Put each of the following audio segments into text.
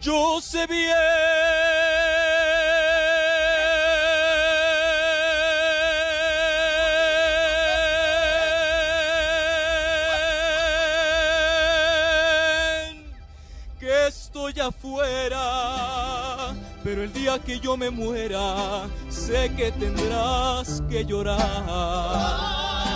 Yo sé bien que estoy afuera, pero el día que yo me muera, sé que tendrás que llorar.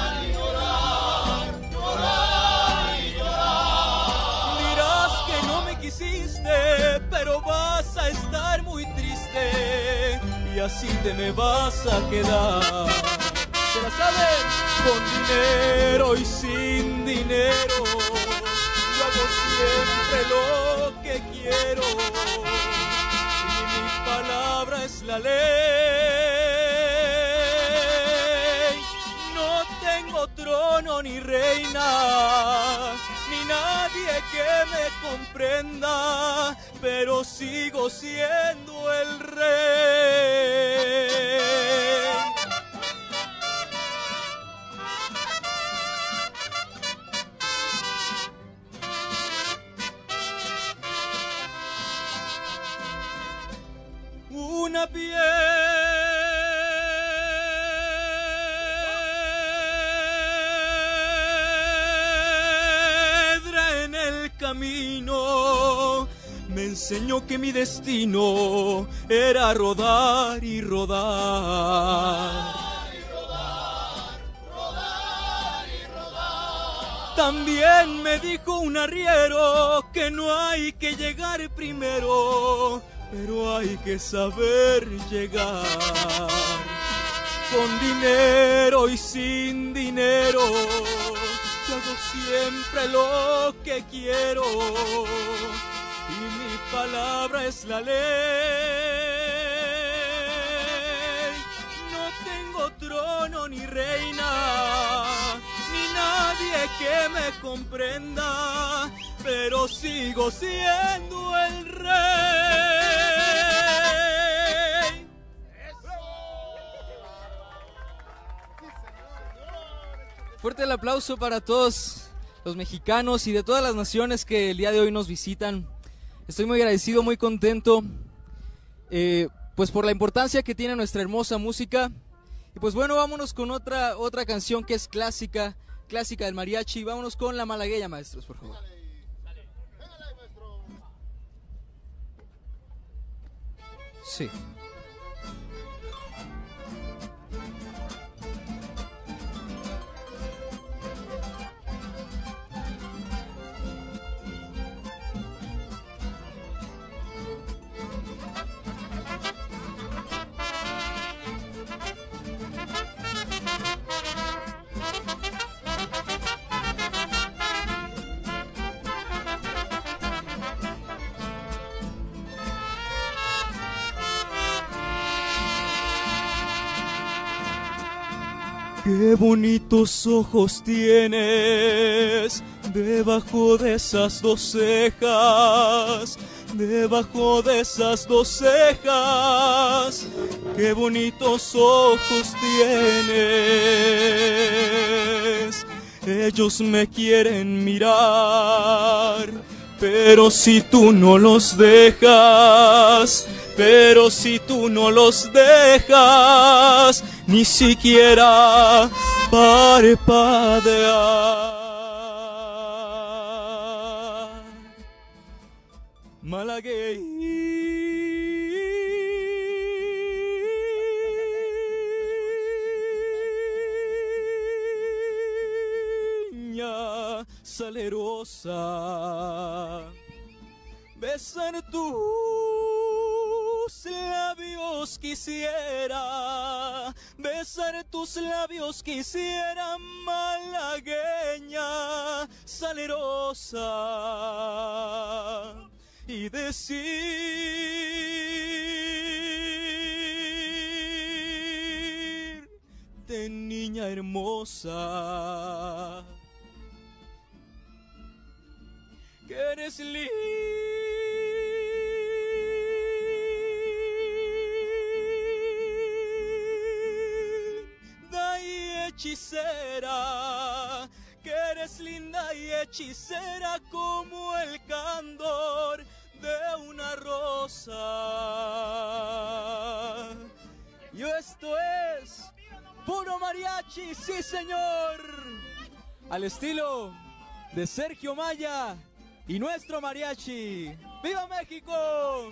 Pero vas a estar muy triste y así te me vas a quedar. ¿Se la saben? Con dinero y sin dinero, yo hago siempre lo que quiero y mi palabra es la ley. No tengo trono ni reina, ni nadie que me comprenda, pero sigo siendo el rey. Una piedra en el camino me enseñó que mi destino era rodar y rodar. También me dijo un arriero que no hay que llegar primero, pero hay que saber llegar. Con dinero y sin dinero, yo hago siempre lo que quiero y mi palabra es la ley. No tengo trono ni reina, ni nadie que me comprenda, pero sigo siendo el rey. Fuerte el aplauso para todos los mexicanos y de todas las naciones que el día de hoy nos visitan. Estoy muy agradecido, muy contento, pues por la importancia que tiene nuestra hermosa música. Y pues bueno, vámonos con otra canción que es clásica del mariachi. Vámonos con La Malagueña, maestros, por favor. Sí. Qué bonitos ojos tienes debajo de esas dos cejas, debajo de esas dos cejas. Qué bonitos ojos tienes, ellos me quieren mirar, pero si tú no los dejas, pero si tú no los dejas, ni siquiera parpadear. Malagueña salerosa, besar tus labios quisiera, besar tus labios quisiera, malagueña salerosa, y decirte, niña hermosa, que eres linda y hechicera, que eres linda y hechicera como el candor de una puro mariachi, sí señor, al estilo de Sergio Maya y nuestro mariachi. ¡Viva México!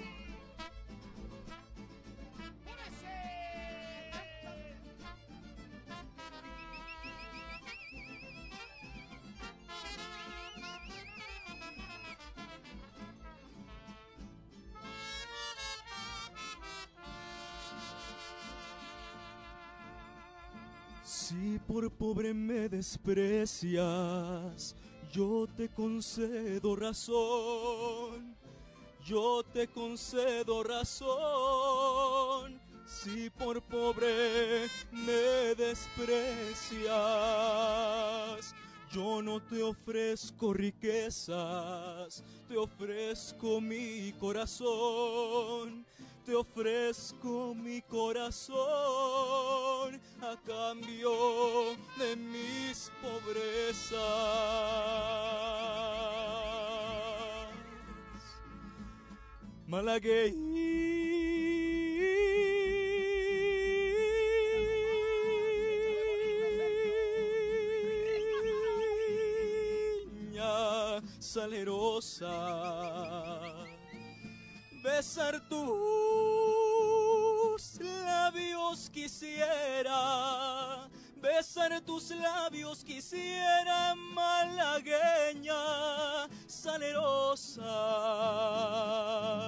Si por pobre me desprecias, yo te concedo razón, yo te concedo razón. Si por pobre me desprecias, yo no te ofrezco riquezas, te ofrezco mi corazón. Te ofrezco mi corazón a cambio de mis pobrezas. Malagueña salerosa, besar tus labios quisiera, besar tus labios quisiera, malagueña salerosa.